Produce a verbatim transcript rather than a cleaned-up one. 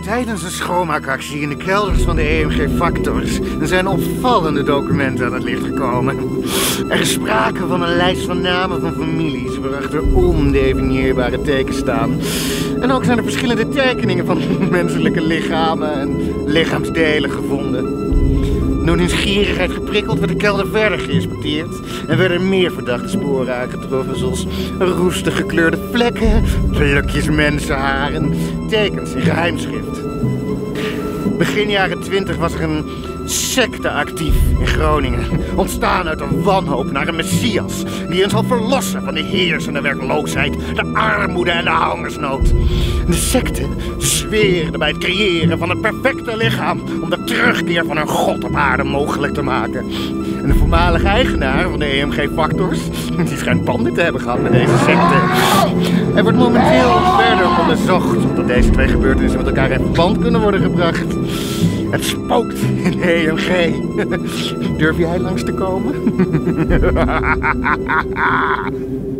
Tijdens een schoonmaakactie in de kelders van de E M G Factors zijn opvallende documenten aan het licht gekomen. Er is sprake van een lijst van namen van families waarachter ondefinieerbare tekens staan. En ook zijn er verschillende tekeningen van menselijke lichamen en lichaamsdelen gevonden. Door nieuwsgierigheid geprikkeld werd de kelder verder geïnspecteerd en werden er meer verdachte sporen aangetroffen, zoals roestig gekleurde vlekken, plukjes mensenhaar en tekens in geheimschrift. Begin jaren twintig was er een secte actief in Groningen, ontstaan uit een wanhoop naar een messias die hen zal verlossen van de heersende werkloosheid, de armoede en de hongersnood. De secte zweerde bij het creëren van het perfecte lichaam om de terugkeer van hun god op aarde mogelijk te maken. En de voormalige eigenaar van de E M G Factors, die schijnt banden te hebben gehad met deze secte. Er wordt momenteel verder onderzocht omdat deze twee gebeurtenissen met elkaar in verband kunnen worden gebracht. Het spookt in de E M G. Durf jij langs te komen?